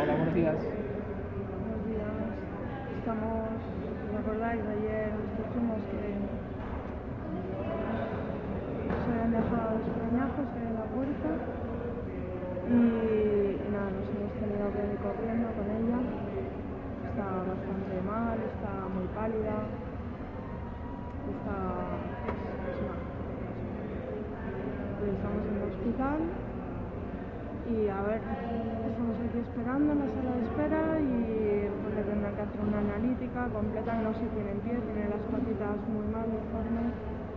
Hola, buenos días. Buenos días. Estamos, ¿os acordáis? Ayer nos dijimos que se habían dejado los peñajos en la puerta y nada, nos hemos tenido que ir corriendo con ella. Está bastante mal, está muy pálida, está mal. Pues estamos en el hospital y a ver, estamos aquí esperando en la sala de espera y pues le tendrán que hacer una analítica completa, no se tiene en pie, tiene las patitas muy mal, deformes.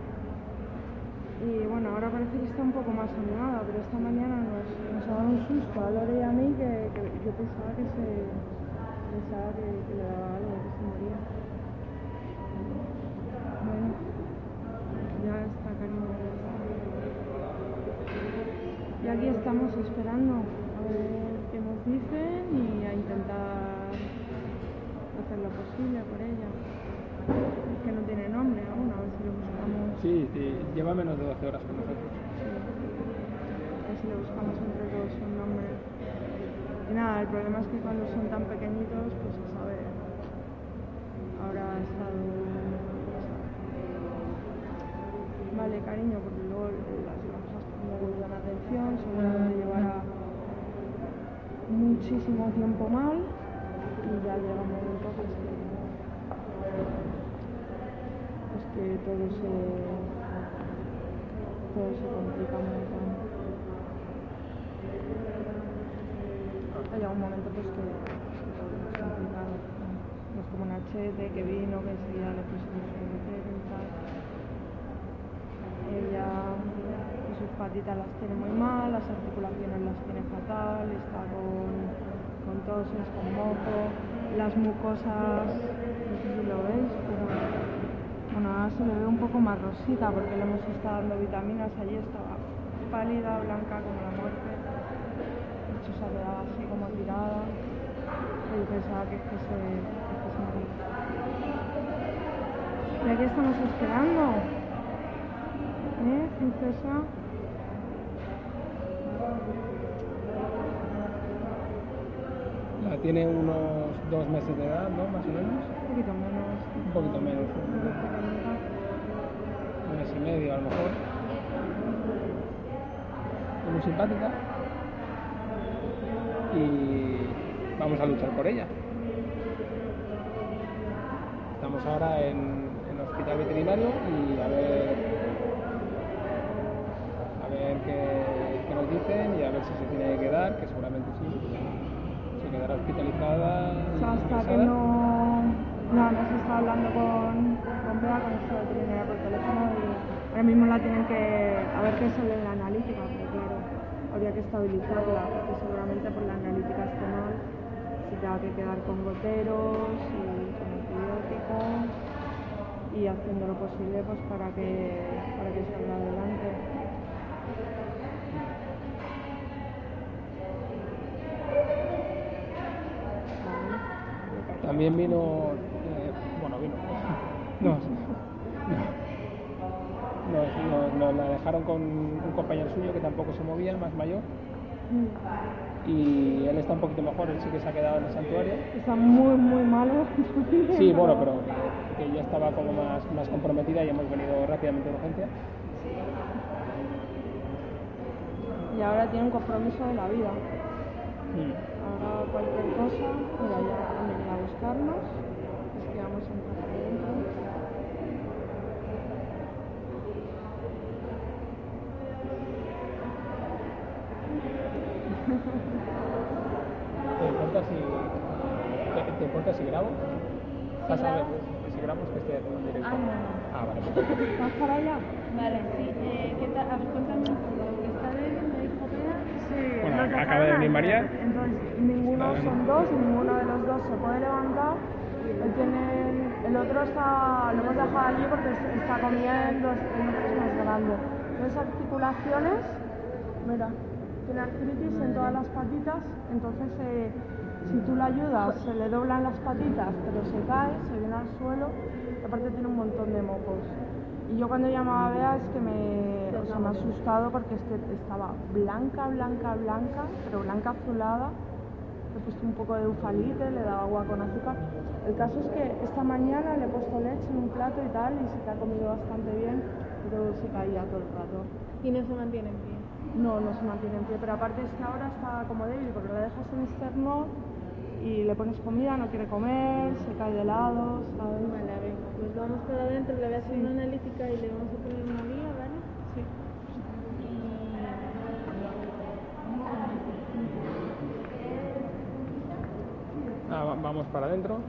Y bueno, ahora parece que está un poco más animada, pero esta mañana nos ha dado un susto a Lore y a mí que yo pensaba que le daba algo, que se moría. Bueno, ya está, cariño. Y aquí estamos esperando a ver qué nos dicen y a intentar hacer lo posible por ella. Es que no tiene nombre aún, a ver si lo buscamos. Sí, lleva menos de 12 horas con nosotros. Sí. A ver si le buscamos entre todos un nombre. Y nada, el problema es que cuando son tan pequeñitos, pues a saber. Ahora ha estado... Vale, cariño, porque luego las cosas no le dan atención, seguramente llevará muchísimo tiempo mal y ya llega un momento que todo se complica un montón. Llega un momento pues que todo es complicado. No es como Nachete que vino, que enseguida le pusimos un metero y tal. Ella sus patitas las tiene muy mal, las articulaciones las tiene fatal, está con toses, con moco, las mucosas, no sé si lo veis, pero bueno, ahora se le ve un poco más rosita porque le hemos estado dando vitaminas. Allí estaba pálida, blanca como la muerte, de hecho se ha quedado así como tirada y pensaba que se moría. Y aquí estamos esperando. Princesa. Tiene unos 2 meses de edad, ¿no? Más o menos. Un poquito menos. Un poquito menos. Un mes y medio a lo mejor. Muy simpática. Y vamos a luchar por ella. Estamos ahora en el hospital veterinario y a ver qué nos dicen y a ver si se tiene que quedar, que seguramente sí. Se quedará hospitalizada. O sea, hasta que no se está hablando con Bea, con esta veterinaria por teléfono, y ahora mismo la tienen que a ver qué sale en la analítica, porque claro, habría que estabilizarla, porque seguramente por la analítica estonal se tenga que quedar con goteros y con antibióticos y haciendo lo posible pues para que salga adelante. También vino, nos la dejaron con un compañero suyo que tampoco se movía, más mayor, y él está un poquito mejor, él sí que se ha quedado en el santuario. Está muy muy malo. Sí, bueno, pero que ya estaba como más comprometida y hemos venido rápidamente de urgencia. Y ahora tiene un compromiso de la vida. Ahora cualquier cosa, mira, ya han venido a buscarnos, es que vamos a entrar adentro. ¿Te importa si grabo? ¿Vas a ver si grabamos que esté haciendo un directo? No. Vale. ¿Vas para allá? Vale, sí. ¿Qué tal? Cuéntame un poco. ¿Está bien? ¿Me dijo Bea? Sí. Bueno, acaba de venir María. Entonces, son dos y ninguno de los dos se puede levantar. El otro lo hemos dejado allí porque está comiendo, es más grande. Las articulaciones, mira, tiene artritis en todas las patitas, entonces si tú la ayudas se le doblan las patitas, pero se cae, se viene al suelo, y aparte tiene un montón de mocos. Y yo cuando llamaba a Bea es que me ha asustado porque es que estaba blanca, pero blanca azulada, Le he puesto un poco de eufalite, le he dado agua con azúcar. El caso es que esta mañana le he puesto leche en un plato y tal, y se te ha comido bastante bien, pero se caía todo el rato. Y no se mantiene en pie. No, no se mantiene en pie, pero aparte es que ahora está como débil porque la dejas en externo y le pones comida, no quiere comer, se cae de lado, ¿sabes? Vale, a ver, pues vamos para adentro, le voy a hacer una analítica y le vamos a poner una guía, ¿vale? Sí. Vamos para adentro.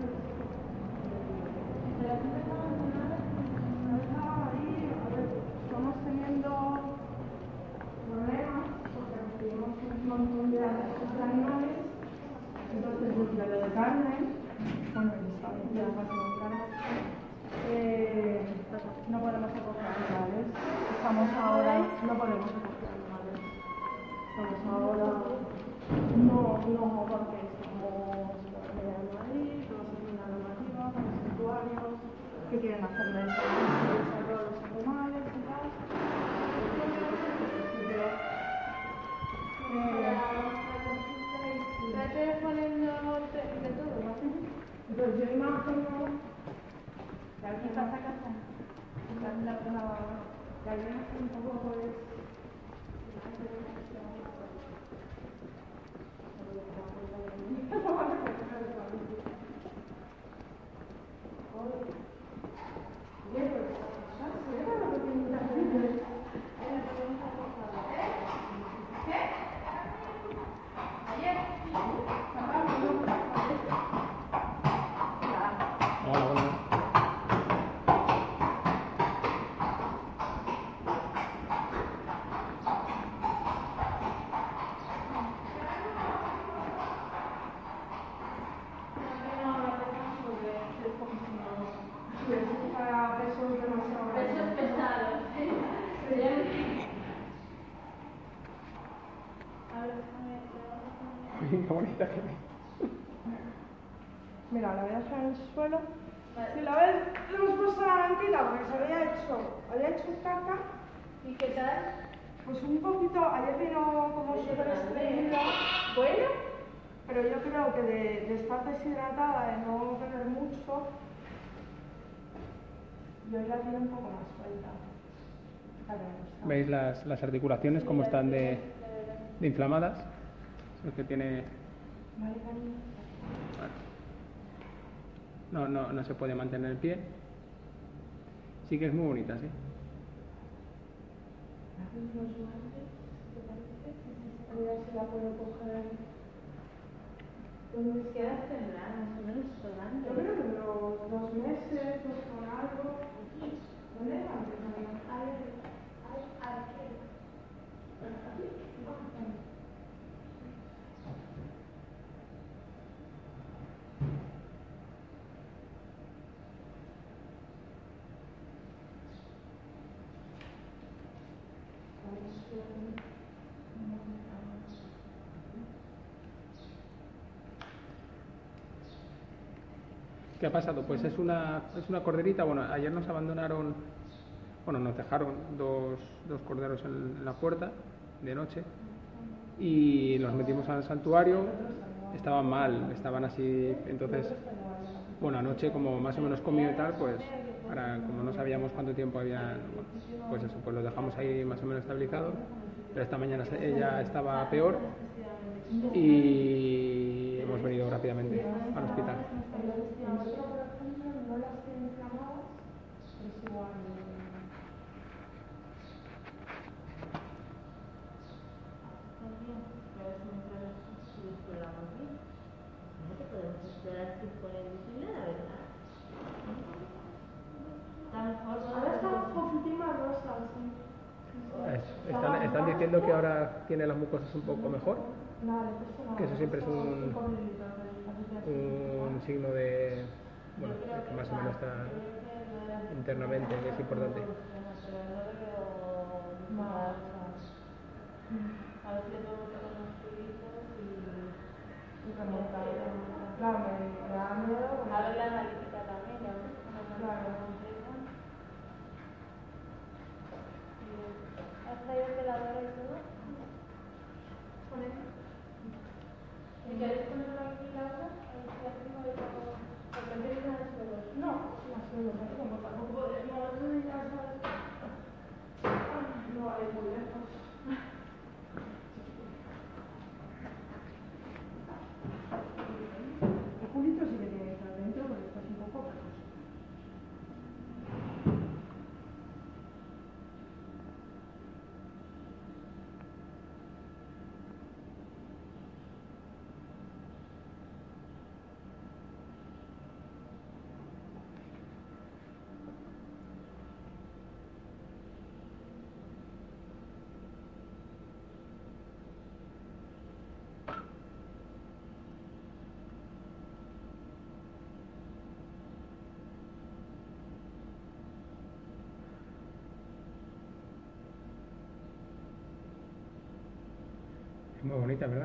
Estamos teniendo problemas porque recibimos un montón de animales, entonces desde lo de carne, bueno, ya pasó con carne, no podemos acoger animales. Estamos ahora, no podemos acoger animales. Estamos ahora, no, porque estamos en Madrid, todos hay una normativa con los santuarios que quieren hacerle el desarrollo a los animales y tal. Trate de ponerlo de todo, ¿no? Entonces yo imagino ¿De aquí pasa a casa? la idea es un poco pues Hola, hola. Pesos pesados. A ver, Qué bonita que es. mira, la voy a dejar en el suelo. Si la ves, le hemos puesto la mentira porque se había hecho caca. ¿Y qué tal? Pues un poquito, ayer vino como súper estreñida. Bueno. Pero yo creo que de estar deshidratada, de no beber mucho, y hoy la tiene un poco más suelta. ¿Veis las articulaciones cómo están de inflamadas? Es que tiene... Vale, cariño. No se puede mantener el pie. Sí que es muy bonita, sí. ¿Haces los guantes? ¿Te parece? A ver si la puedo coger. ¿Dónde quedas tendrá? Más o menos grande. Yo creo que unos 2 meses, con algo. ¿Dónde era antes? ¿Qué ha pasado? Pues es una corderita. Bueno, ayer nos abandonaron, bueno, nos dejaron dos corderos en la puerta de noche y los metimos al santuario. Estaban mal, estaban así. Entonces, bueno, anoche como más o menos comió y tal, pues ahora como no sabíamos cuánto tiempo había, pues eso, pues los dejamos ahí más o menos estabilizados. Pero esta mañana ella estaba peor y hemos venido rápidamente al hospital. Ahora está un poquitín más rosa, sí. Están diciendo que ahora tiene las mucosas un poco mejor, Vale, que eso siempre es un signo de, bueno, que más o menos está internamente, que es importante. A ver si le podemos poner unos tubitos y remontar. Claro, me da miedo. a ver la analítica también, ya ves, Claro. ¿Has traído peladora y todo? Con eso. ¿Quieres ponerlo aquí, Laura? A ver si hacemos de todo. Porque no tienes nada de suelo. No, las suelo, ¿no? Como tampoco podemos ir a no vale muy lejos. El culito sí que tiene que estar dentro porque está un poco pegoso. Es muy bonita, ¿verdad?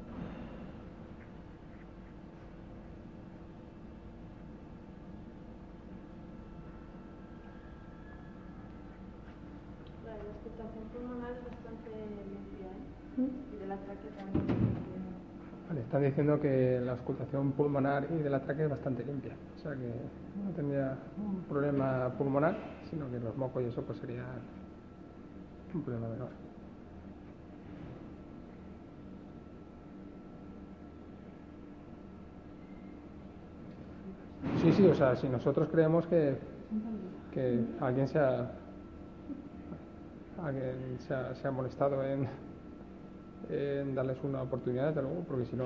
La auscultación pulmonar es bastante limpia, ¿eh? Y de la tráquea también. Vale, están diciendo que la auscultación pulmonar y de la tráquea es bastante limpia. O sea que no tendría un problema pulmonar, sino que los mocos y eso pues sería un problema menor. Sí, sí, o sea, si nosotros creemos que alguien se ha molestado en darles una oportunidad, desde luego, porque si no,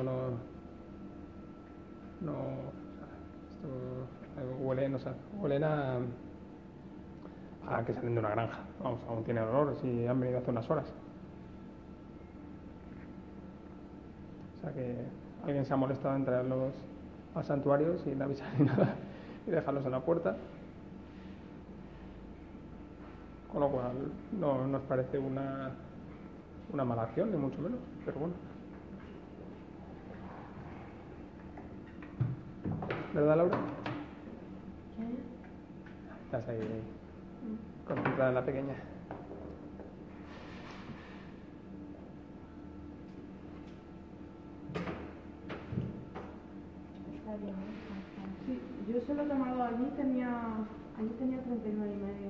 esto huelen, o sea, huelen a que salen de una granja. Vamos, aún tiene olor si han venido hace unas horas. O sea que alguien se ha molestado en traerlos al santuario sin avisar ni nada y dejarlos en la puerta. Con lo cual no nos parece una mala acción, ni mucho menos, pero bueno. ¿Verdad, Laura? Estás ahí concentrada en la pequeña. Está bien, ¿eh? Sí, yo se lo he tomado allí tenía 39,5.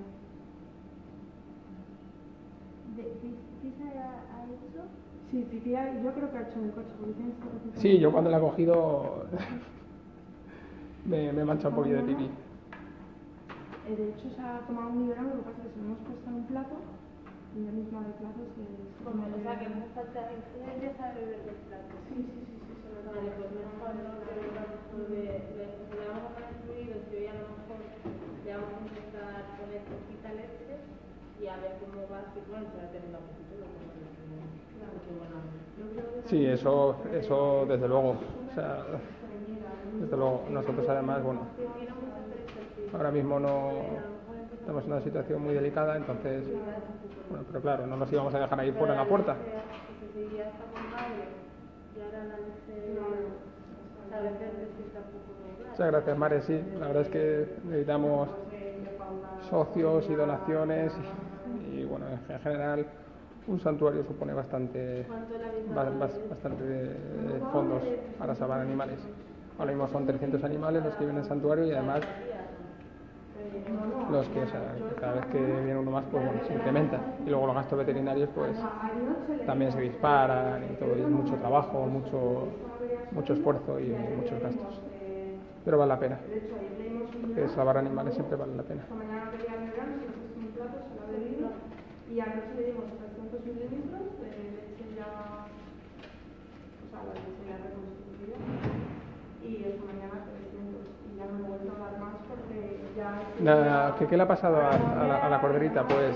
¿Pisa ha hecho? Sí, pipí, yo creo que ha hecho en el coche, porque tiene este ratito. Sí, yo cuando la he cogido me he manchado un poquillo de pipí. De hecho, se ha tomado un biberón, lo que pasa es que se lo hemos puesto en un plato y ya mismo de plato se Como, o sea, que no hace falta, ella ya sabe beber del plato. Sí, se lo Vale, pues mejor no, le vamos a poner fluidos y hoy a lo mejor le vamos a empezar a poner poquita leche y a ver cómo va, si bueno, se va a tener un poquito, porque bueno, yo creo que Sí, eso desde luego. O sea, desde luego. Nosotros además, bueno, ahora mismo no estamos en una situación muy delicada, entonces, bueno, pero claro, no nos íbamos a dejar ahí fuera en la puerta. que si ya está con madre y ahora la leche a veces necesita un poco de Muchas gracias, Mare. Sí, la verdad es que necesitamos socios y donaciones y bueno, en general un santuario supone bastante fondos para salvar animales. Ahora mismo son 300 animales los que viven en el santuario y además los que, o sea, cada vez que viene uno más, pues bueno, se incrementa. Y luego los gastos veterinarios, pues también se disparan y todo, y es mucho trabajo, mucho esfuerzo y muchos gastos. Pero vale la pena, porque salvar animales siempre vale la pena. Esta mañana pedía el biberón, se lo puso en un plato, se lo ha bebido y anoche le dimos 300 mililitros de leche ya, o sea, la leche ya reconstituida y esta mañana 300 y ya no he vuelto a dar más porque ya... ¿Qué le ha pasado a la corderita? Pues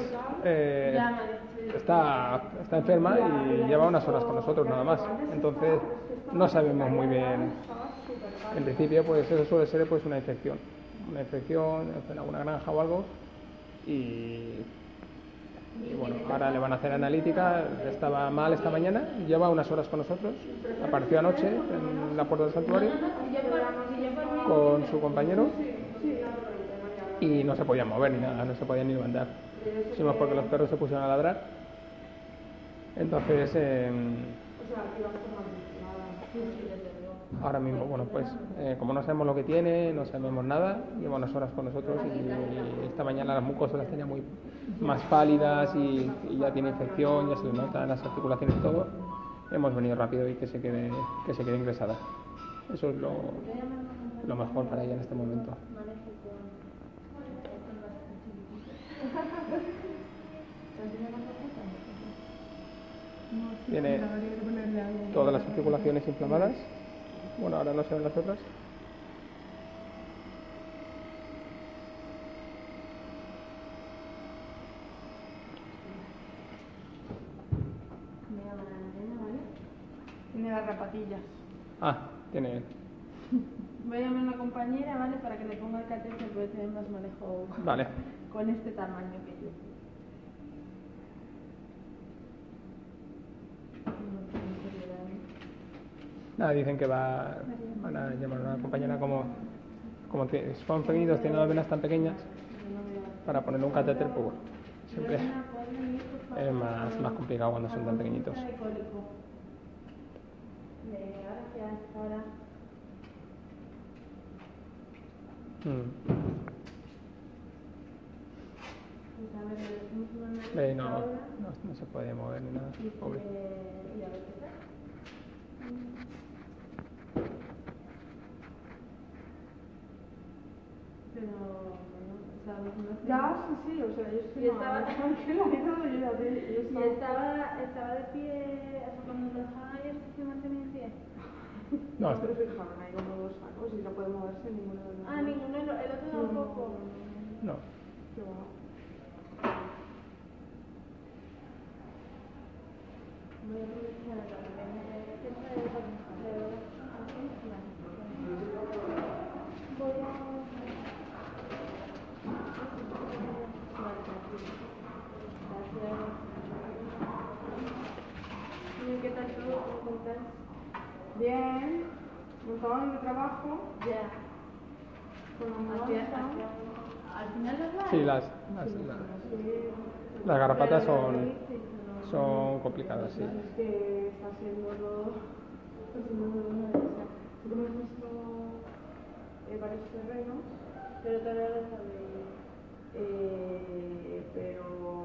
está enferma y lleva unas horas con nosotros nada más. Entonces no sabemos muy bien. En principio pues eso suele ser pues una infección en alguna granja o algo y bueno, ahora le van a hacer analítica. Estaba mal esta mañana, lleva unas horas con nosotros, apareció anoche en la puerta del santuario con su compañero y no se podía mover ni nada, no se podía ni levantar. Hicimos porque los perros se pusieron a ladrar. Entonces Ahora mismo, bueno, pues como no sabemos lo que tiene, no sabemos nada, lleva unas horas con nosotros y esta mañana las mucosas las tenía muy más pálidas y ya tiene infección, ya se le notan las articulaciones y todo. Hemos venido rápido y que se quede ingresada. Eso es lo mejor para ella en este momento. Tiene todas las articulaciones inflamadas. Bueno, ahora no se ven las otras. Tiene las zapatillas. Ah, tiene. Voy a llamar a una compañera, ¿vale? Para que le ponga el catéter, puede tener más manejo Vale. con este tamaño que yo. Nada, dicen que van a llamar a una compañera como son pequeñitos, tienen las venas tan pequeñas, para ponerle un catéter, pues bueno, siempre es más complicado cuando son tan pequeñitos. Gracias, ahora. No se puede mover ni nada, pobre. Y a ver qué tal. Pero, bueno, ¿sabes? No sé. Ya, sí, o sea, yo estoy estaba tranquila y todo, y estaba de pie, o sea, cuando lo dejaba ayer, se mantenía en pie. No, No, pero fijaron ahí como dos sacos y no puede moverse ninguno de los dos. Ah, ninguno, el otro tampoco. no. Qué guay. Voy a aprovechar para que me voy a... ¿Qué tal todo? ¿Cómo estás? Bien, montón de trabajo. Ya. Al final los va. Sí, las garrapatas son complicadas, sí. Es que está siendo una de esas. Hemos visto varios terrenos, Pero todavía lo sabéis. pero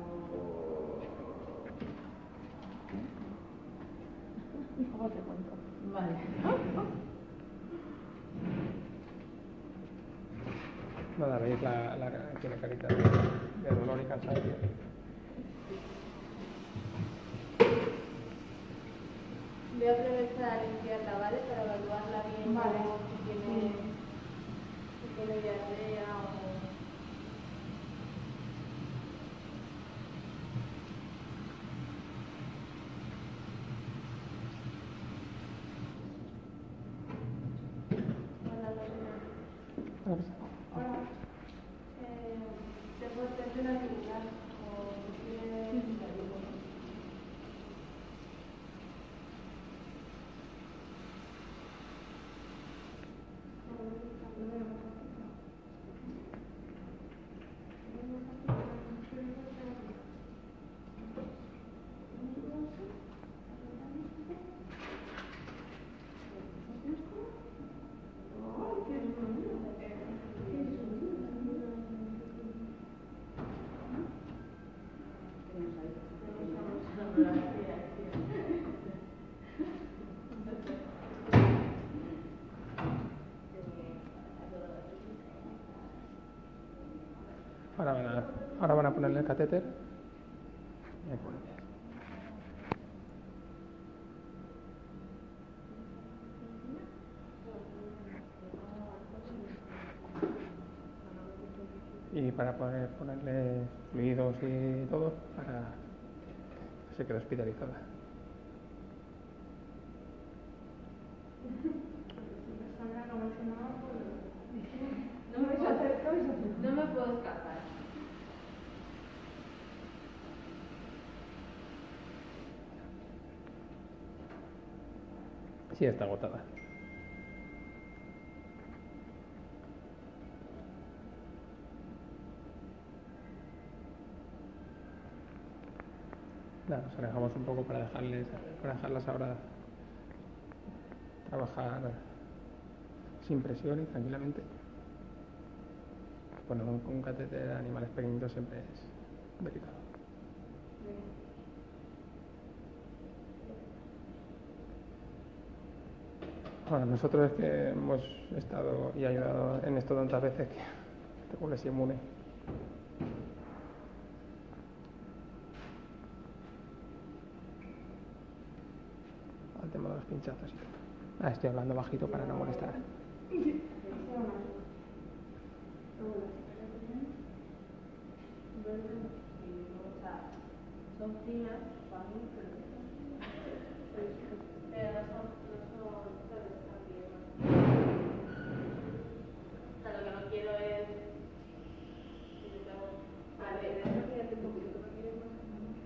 luego te cuento. Vale. Nada, veis tiene carita de dolor y cansancio. Voy a aprovechar a limpiarla, ¿vale? Para evaluarla bien. Vale. Si tiene diarrea o... Hola, Lorena. Hola. ¿Te puedes hacer una actividad o quieres algo? Ahora van a ponerle el catéter. Y para poder ponerle fluidos y todo, para que se quede hospitalizada. No me puedo escapar. Sí, está agotada. Nada, nos alejamos un poco para dejarlas ahora trabajar sin presión y tranquilamente. Poner un catéter de animales pequeñitos siempre es delicado. Bueno, nosotros es que hemos estado y ayudado en esto tantas veces que te vuelves inmune. Al tema de los pinchazos y todo. Estoy hablando bajito para no molestar. Son finas para mí, pero no son o sea, lo que no quiero es a ver, fíjate un poquito que quieres más.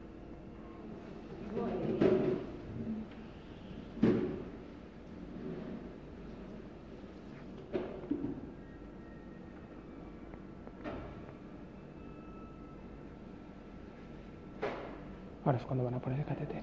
Ahora es cuando van a poner el catéter.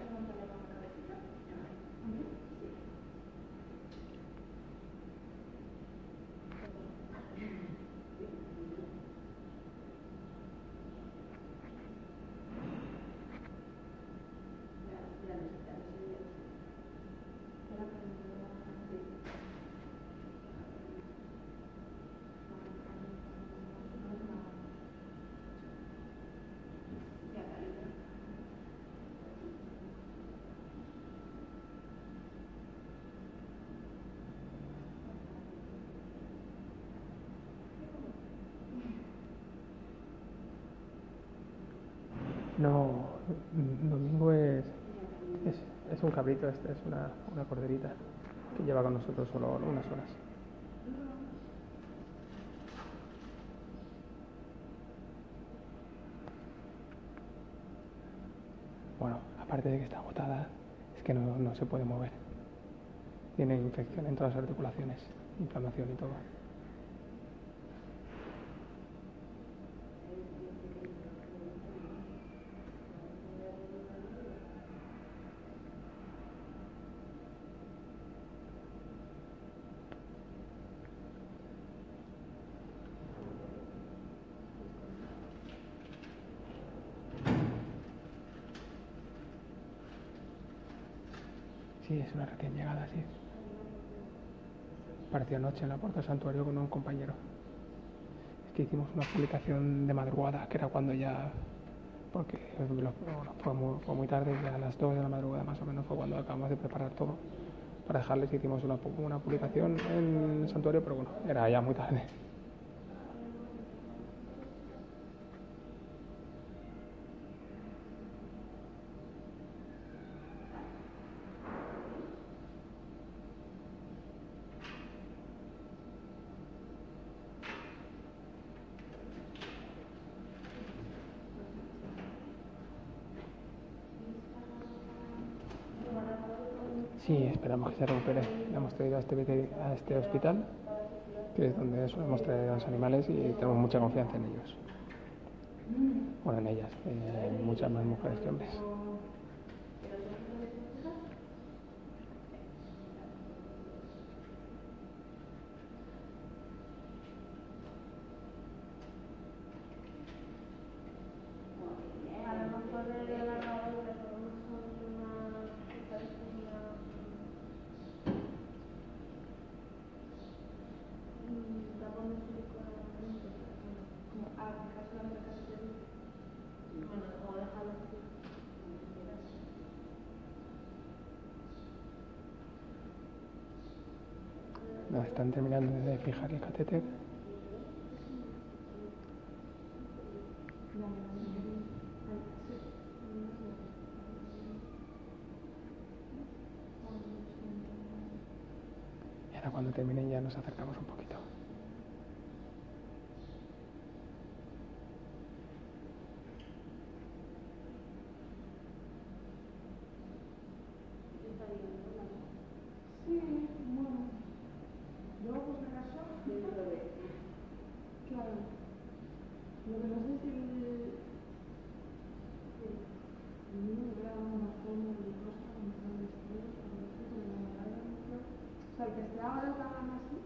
No, Domingo es un cabrito, es una corderita que lleva con nosotros solo unas horas. Bueno, aparte de que está agotada, es que no se puede mover. Tiene infección en todas las articulaciones, inflamación y todo. Sí, es una recién llegada, sí. Apareció anoche en la puerta del santuario con un compañero. Es que hicimos una publicación de madrugada, que era cuando ya... Porque fue muy tarde, ya a las 2 de la madrugada más o menos fue cuando acabamos de preparar todo. Para dejarles hicimos una publicación en el santuario, pero bueno, era ya muy tarde. Sí, esperamos que se recupere. Le hemos traído a este hospital, que es donde solemos traer a los animales y tenemos mucha confianza en ellos. Bueno, en ellas, muchas más mujeres que hombres. No, están terminando de fijar el catéter. Y ahora cuando terminen ya nos acercamos un poquito. el que se haga lo que hagan así,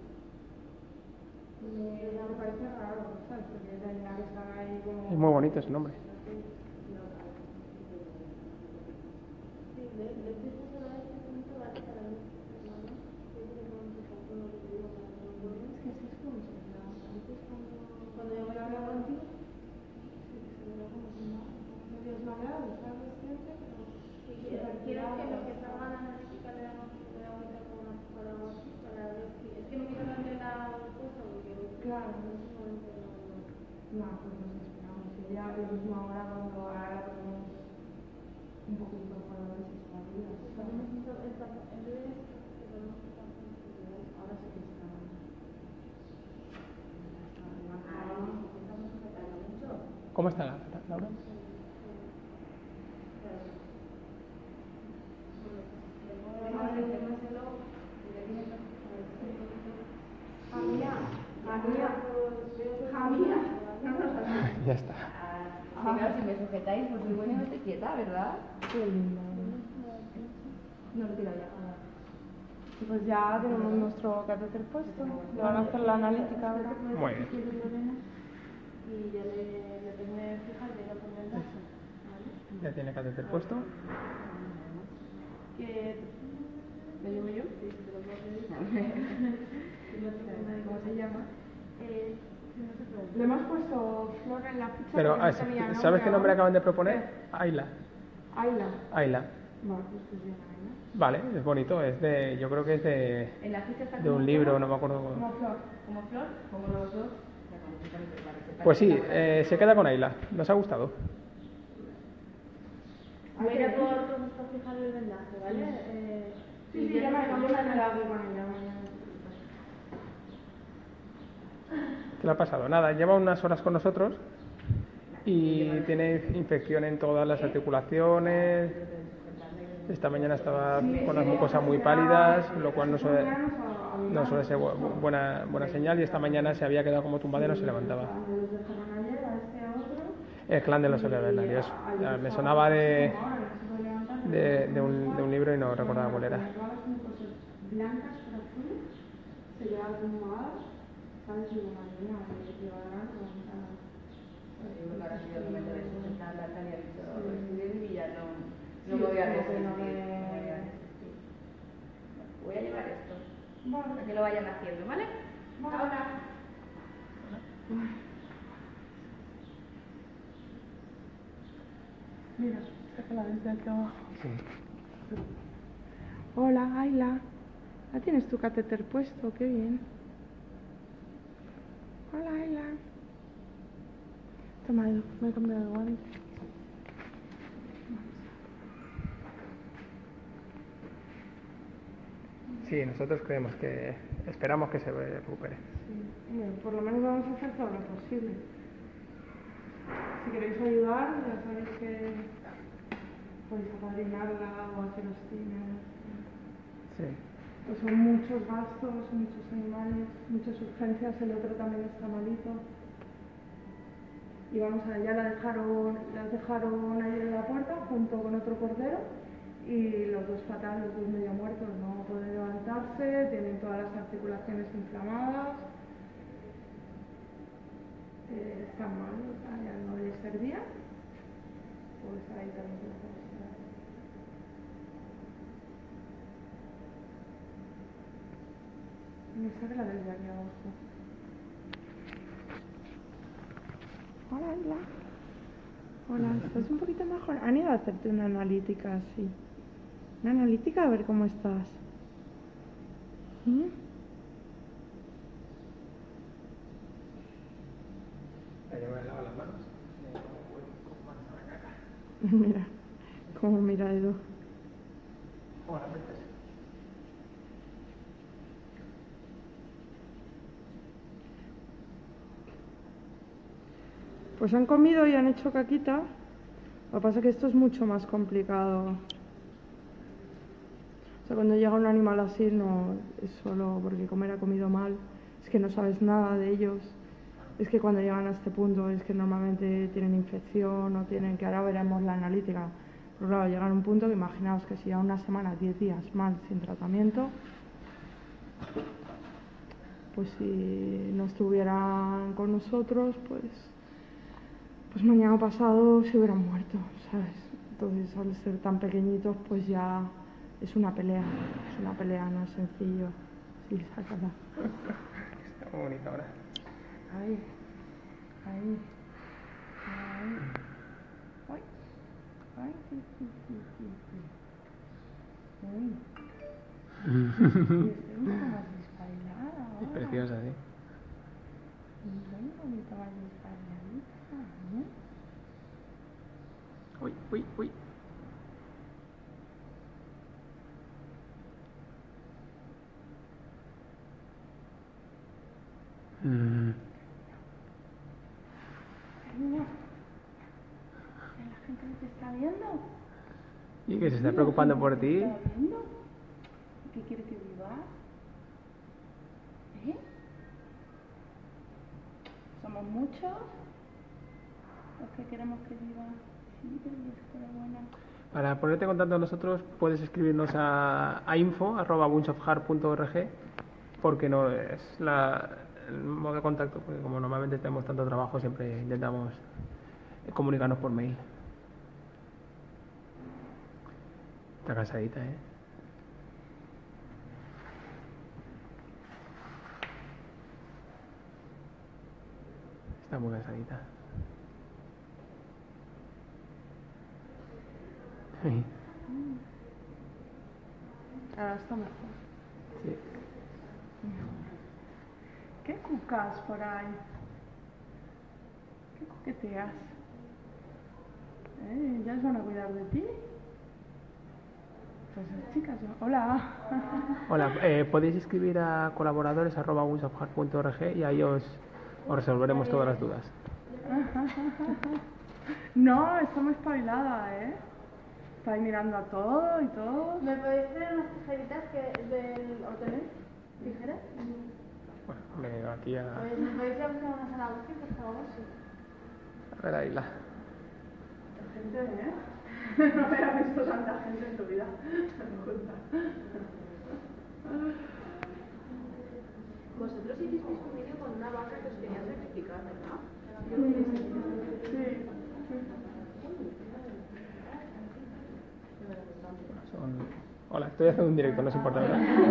me parece raro, ¿sabes? Porque tendría que estar ahí como... Es muy bonito ese nombre. Sí, le estoy diciendo a este punto vale para mí, hermano. Yo creo que no me falta lo que te digo para que no vuelva. Es que así es como se da. Antes Cuando yo voy a hablar contigo, se veía como si no... medio desmayado, estaba consciente, pero... si quieres que lo que salga en la analítica le damos como una para algo así, para ver si... Es que no quiero darle la cosa porque... Claro. en ese momento no... No, pues nos esperamos. Y ya lo mismo ahora cuando ahora podemos un poquito para ver si está bien. También necesito en vez de esto, que tenemos que estar Ahora sí que está. estamos sujetando mucho. ¿Cómo está Laura? Ya está. Sí, claro, si me sujetáis, pues muy bueno y no te quieta, ¿verdad? Qué lindo. No lo tiro ya. Y pues ya tenemos nuestro catéter puesto. Le van a hacer la analítica ahora. Muy bien. Y ya le tengo que fijar de la tormenta. ¿Vale? Ya tiene catéter puesto. Que... ¿Me llevo yo? Sí, te lo puedo pedir. ¿Cómo se llama? No se puede. Le hemos puesto flor en la ficha. Pero, porque no tenía nombre ¿sabes qué nombre aún. acaban de proponer? Ayla. Ayla. Ayla. Vale, pues bien, Ayla. Vale, es bonito. Es de, yo creo que es En la ficha está de como un libro, flor, no me acuerdo. Como flor. como flor, como los dos. Pues sí, se queda con Ayla. ¿Nos ha gustado? Voy a ir a por fijar el vendaje, ¿vale? Sí, ya me he quedado con ella mañana. ¿Qué le ha pasado? Nada, lleva unas horas con nosotros y tiene infección en todas las articulaciones. Esta mañana estaba con las mucosas muy pálidas, lo cual no suele ser buena señal, y esta mañana se había quedado como tumbada y no se levantaba. El clan de los Elevernarios. Me sonaba de un libro y no recordaba cuál era. Blancas para azules, se llevan acomodadas, ¿sabes? Y de manera que llevarán levantadas. Ahora sí, el momento de sujetar la tarea y ya no me voy a resistir. Voy a llevar esto. Para que lo vayan haciendo, ¿vale? Ahora. Mira, sácala desde aquí abajo. Hola, Ayla. Ya tienes tu catéter puesto, qué bien. Hola, Ayla. Toma, Edu, me he cambiado el guante. Sí, nosotros esperamos que se recupere. Sí, bueno, por lo menos vamos a hacer todo lo posible. Si queréis ayudar, ya sabéis que podéis apadrinarla o haceros cines. Sí. Pues son muchos gastos, muchos animales, muchas urgencias, el otro también está malito. Y vamos a ya las dejaron ahí en la puerta junto con otro cordero, y los dos fatal, los dos medio muertos, no pueden levantarse, tienen todas las articulaciones inflamadas, están mal, o sea, ya no les servía, pues ahí también lo podemos hacer. Me sale la desde aquí abajo. Hola, Ayla. Hola, ¿estás un poquito mejor? Han ido a hacerte una analítica así. Una analítica a ver cómo estás. ¿Mm? las manos. Mira, cómo mira Edu. Hola, princesa. Pues han comido y han hecho caquita. Lo que pasa es que esto es mucho más complicado. O sea, cuando llega un animal así no es solo porque comer ha comido mal, es que no sabes nada de ellos. Es que cuando llegan a este punto es que normalmente tienen infección o tienen, que ahora veremos la analítica. Pero claro, llegan a un punto que imaginaos que si a una semana, 10 días mal sin tratamiento, pues si no estuvieran con nosotros, pues mañana pasado se hubieran muerto, ¿sabes? Entonces, al ser tan pequeñitos, pues ya es una pelea, no es sencillo. Sí, sácala. Está muy bonita ahora. Ahí. Ay. Uy. Estoy un poco más despabilada ahora. Es preciosa, sí. Estoy un poquito más despabiladita, ¿eh? Uy. Cariño, que la gente te está viendo. Y que se está preocupando por ti. ¿Te está viendo? ¿Qué quiere que vivas? ¿Eh? ¿Somos muchos los que queremos que vivas? Sí, pero es escuela buena. Para ponerte en contacto con nosotros puedes escribirnos a info@bunchofheart.org, porque no es el modo de contacto, porque como normalmente tenemos tanto trabajo, siempre intentamos comunicarnos por mail. Está cansadita, ¿eh? Está muy cansadita. Sí. Ahora está mejor. Sí. ¿Qué cucas por ahí? ¿Qué coqueteas? ¿Ya se van a cuidar de ti? Pues chicas, hola. Hola, podéis escribir a colaboradores@bunchofheart.org y ahí os resolveremos todas las dudas. No, está muy espabilada, ¿eh? Está ahí mirando a todo y todo. ¿Me podéis traer unas tijeritas del hotel? ¿Tijeras? Bueno, vengo aquí a Pues me podéis traer unas a la UCI, por favor, sí. ver a Isla. Gente, ¿eh? No había visto tanta gente en tu vida. Vosotros hicisteis un vídeo con una vaca que os quería sacrificar, ¿verdad? Sí. Hola, estoy haciendo un directo, no os importa, ¿verdad? Voy a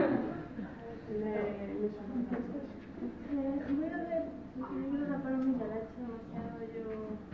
ver, me quiero tapar mi la he hecho demasiado yo.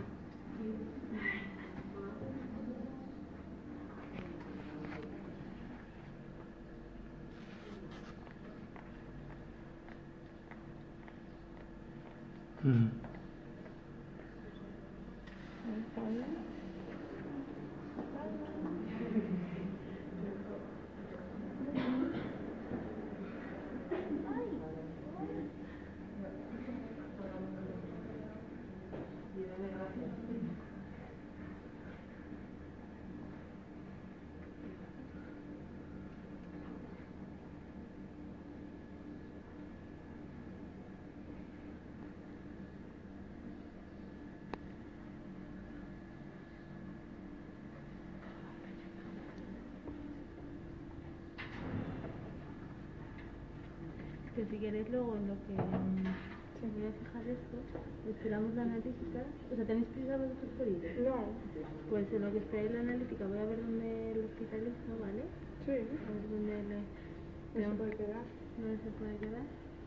Que si queréis luego en lo que se voy a fijar esto, esperamos la analítica. O sea, ¿tenéis prisa vosotros por ir? No. Pues en lo que esperáis la analítica voy a ver dónde el hospitalizo, ¿vale? Sí. A ver dónde le... No se puede quedar. ¿Dónde se puede quedar?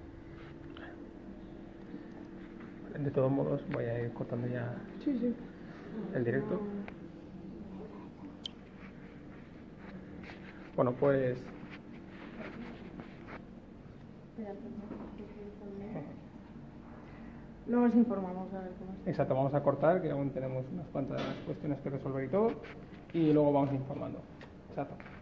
De todos modos, voy a ir cortando ya Sí. el directo. Bueno, pues Luego os informamos a ver cómo está. exacto, vamos a cortar, que aún tenemos unas cuantas cuestiones que resolver y todo, y luego vamos informando. Exacto.